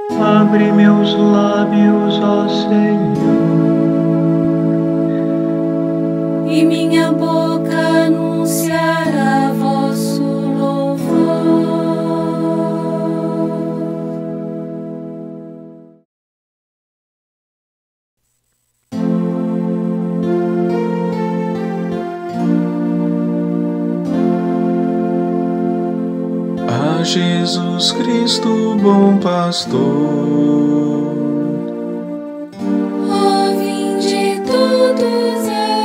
Abre meus lábios, ó Senhor, e minha boca anunciará vosso louvor. A Jesus Cristo, bom pastor, Ó, vinde todos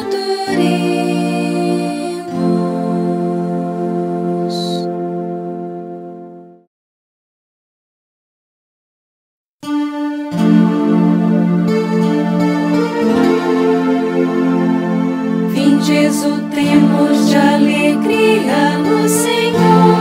adoremos. Vinde, exultemos de alegria no Senhor.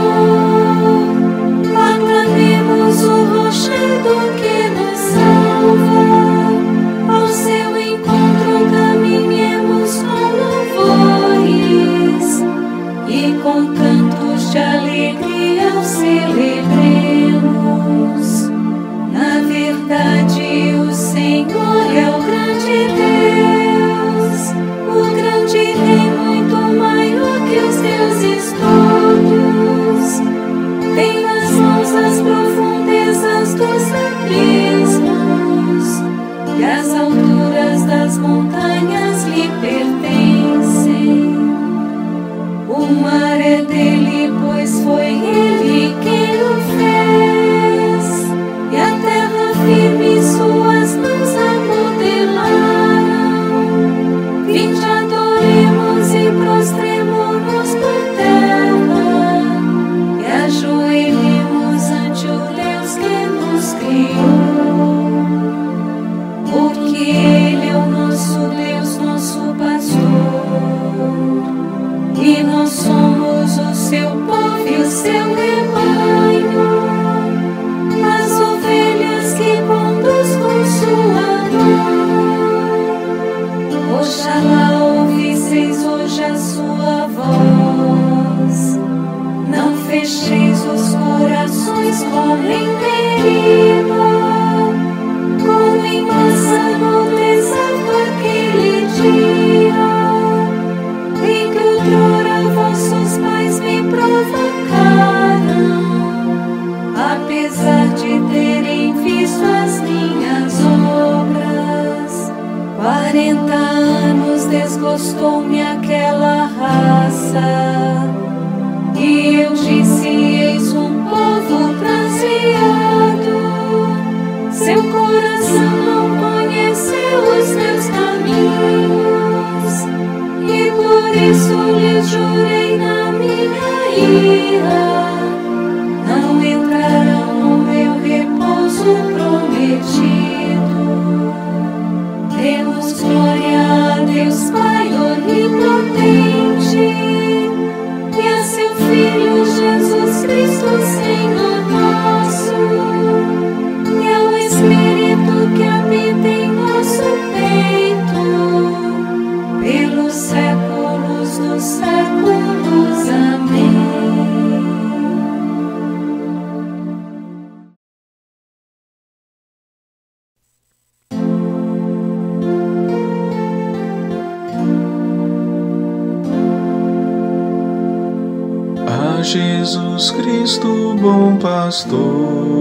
Aclamemos o rochedo que nos salva. Ao seu encontro caminhemos com louvores e com cantos de alegria o celebremos. Na verdade, o Senhor é o grande Deus, o grande Rei, muito maior que os deuses todos. Tem nas mãos as profundezas dos abismos, e as alturas das montanhas lhe pertencem. O mar é dele, pois foi ele quem o fez, e a terra firme suas mãos a modelaram. Vinde, adoremos e prostremo-nos por terra, e ajoelhemos ante o Deus que nos criou. Porque Ele é o nosso Deus, nosso pastor, e nós somos o seu povo e o seu rebanho, as ovelhas que conduz com sua mão. Oxalá ouvisseis hoje a sua voz, não fecheis os corações como em Meriba, como em Massa no deserto aquele dia, em que outrora vossos pais me provocaram, apesar de terem visto as minhas obras. 40 anos desgostou-me aquela raça, e eu disse: eis um povo transviado, seu coração não conheceu os meus caminhos, e por isso lhes jurei na minha ira, não entrarão no meu repouso prometido. Demos glória a Deus Pai onipotente, e a seu Filho Jesus Cristo, Senhor nosso, e ao Espírito que habita em nosso peito, pelos séculos dos séculos. Amém. a Jesus Cristo, bom pastor,